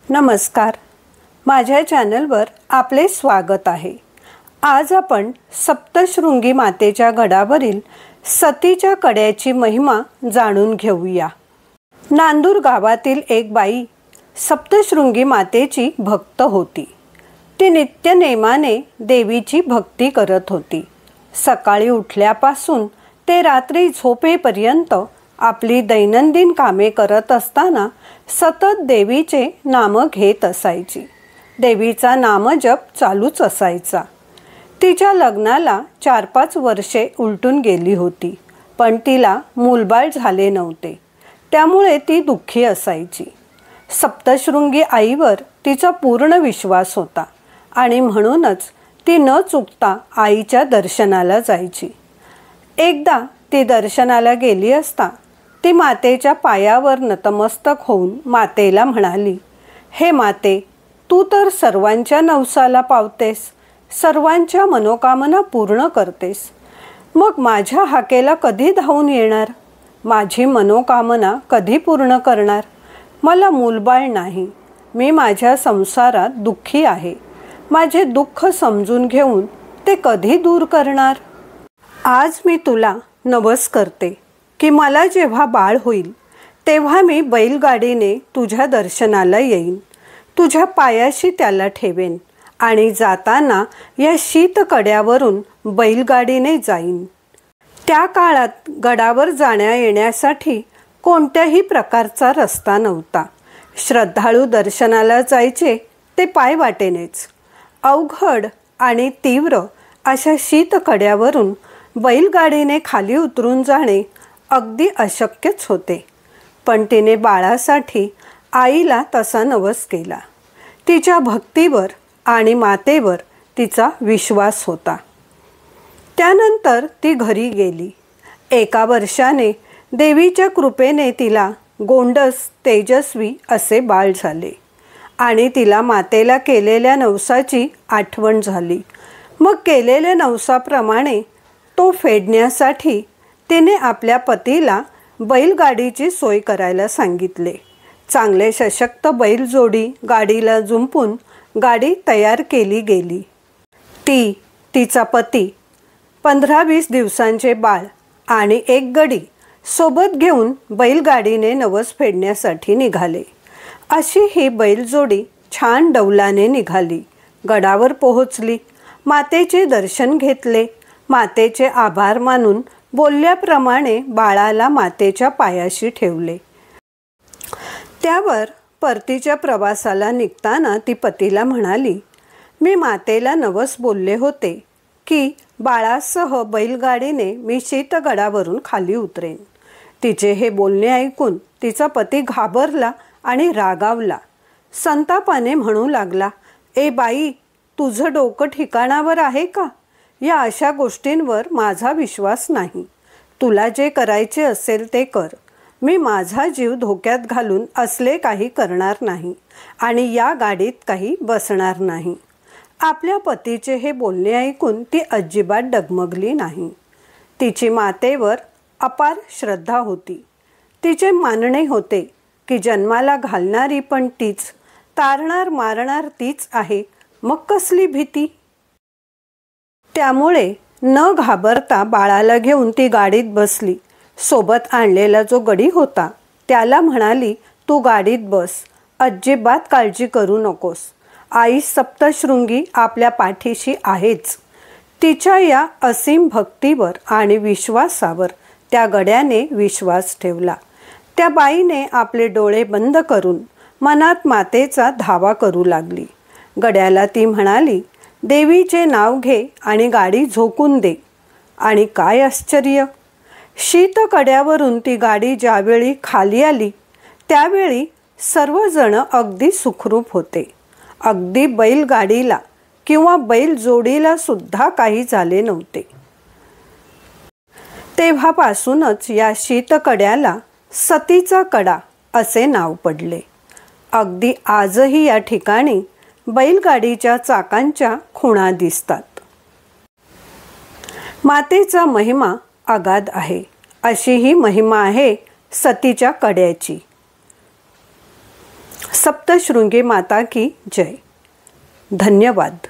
नमस्कार, माझ्या चॅनलवर आपले स्वागत आहे। आज आपण सप्तशृंगी मातेच्या गडावरील सतीच्या कड्याची महिमा जाणून घेऊया। नांदूर गावातील एक बाई सप्तशृंगी मातेची भक्त होती। ती नित्य नेमाने देवीची भक्ती करत होती। सकाळी उठल्यापासून ते रात्री झोपेपर्यंत आपली दैनंदिन कामे करत असताना सतत देवीचे नाम घेत असायची। देवीचा नामजप चालूच असायचा। तिच्या लग्नाला 4-5 वर्षे उलटून गेली होती, पण तिला मूलबाळ झाले नव्हते। त्यामुळे ती दुःखी असायची। सप्तशृंगी आईवर तिचा पूर्ण विश्वास होता आणि म्हणूनच ती न चुकता आईच्या दर्शनाला जायची। एकदा ती दर्शनाला गेली असता ती मातेच्या पायावर नतमस्तक होऊन मातेला म्हणाली, हे माते, तू तर सर्वांच्या नवसाला पावतेस, सर्वांच्या मनोकामना पूर्ण करतेस। मग माझ्या हाकेला कधी धावून येणार? माझी मनोकामना कधी पूर्ण करणार? मला मूलबाळ नाही, मी माझ्या संसारात दुःखी आहे। माझे दुःख समजून घेऊन ते कधी दूर करणार? आज मी तुला नवस करते की मला जेव्हा बाळ होईल तेव्हा मी बैलगाडीने तुझ्या दर्शनाला येईन, तुझ्या पायाशी त्याला ठेवेन आणि जाताना या शीतकड्यावरून बैलगाडीने जाईन। त्या काळात गडावर जाण्या येण्यासाठी कोणत्याही प्रकारचा रस्ता नव्हता। श्रद्धाळू दर्शनाला जायचे ते पायवाटेनेच। अवघड आणि तीव्र अशा शीतकड्यावरून बैलगाडीने खाली उतरून जाणे अगदी अशक्यच होते। पण तिने बाळासाठी आईला तसा नवस केला। तिच्या भक्तीवर आणि मातेवर तिचा विश्वास होता। त्यानंतर ती घरी गेली। 1 वर्षाने देवीच्या कृपेने तिला गोंडस तेजस्वी असे बाळ झाले आणि तिला मातेला केलेल्या नवसाची आठवण झाली। मग केलेल्या नवसाप्रमाणे तो फेडण्यासाठी तिने आपल्या पतीला बैलगाडीची सोय करायला सांगितले। चांगले सशक्त बैलजोडी गाडीला जुंपून गाडी तयार केली गेली। ती, तिचा पती, 15-20 दिवसांचे बाळ आणि एक गडी सोबत घेऊन बैलगाडीने नवस फेडण्यासाठी निघाले। अशी ही बैलजोडी छान डौलाने निघाली। गडावर पोहोचली, मातेचे दर्शन घेतले, मातेचे आभार मानून बोलल्याप्रमाणे बाळाला मातेच्या पायाशी ठेवले। त्यावर परतीच्या प्रवासाला निघताना ती पतीला म्हणाली, मी मातेला नवस बोलले होते की बाळासह बैलगाडीने मी शीतगडावरून खाली उतरेन। तिचे हे बोलणे ऐकून तिचा पती घाबरला आणि रागावला। संतापाने म्हणू लागला, ए बाई, तुझं डोकं ठिकाणावर आहे का? या अशा गोष्टींवर माझा विश्वास नाही। तुला जे करायचे असेल ते कर। मी माझा जीव धोक्यात घालून असले काही करणार नाही आणि या गाडीत काही बसणार नाही। आपल्या पतीचे हे बोलणे ऐकून ती अजिबात डगमगली नाही। तिची मातेवर अपार श्रद्धा होती। तिचे मानणे होते की जन्माला घालणारी पण तीच, तारणार मारणार तीच आहे, मग कसली भीती? त्यामुळे न घाबरता बाळाला घेऊन ती गाडीत बसली। सोबत आणलेला जो गडी होता त्याला म्हणाली, तू गाडीत बस, अजिबात काळजी करू नकोस। आई सप्तशृंगी आपल्या पाठीशी आहेच। तिच्या या असीम भक्तीवर आणि विश्वासावर त्या गड्याने विश्वास ठेवला। त्या बाईने आपले डोळे बंद करून मनात मातेचा धावा करू लागली। गड्याला ती म्हणाली, देवीचे नाव घे आणि गाडी झोकून दे। आणि काय आश्चर्य! शीतकड्यावरून ती गाडी ज्यावेळी खाली आली त्यावेळी सर्वजण अगदी सुखरूप होते। अगदी बैलगाडीला किंवा बैलजोडीला सुद्धा काही झाले नव्हते। तेव्हापासूनच या शीतकड्याला सतीचा कडा असे नाव पडले। अगदी आजही या ठिकाणी बैलगाडीच्या चाकांच्या खुणा दिसतात। मातेचा महिमा अगाध आहे। अशी ही महिमा आहे सतीच्या कड्याची। सप्तशृंगी माता की जय। धन्यवाद।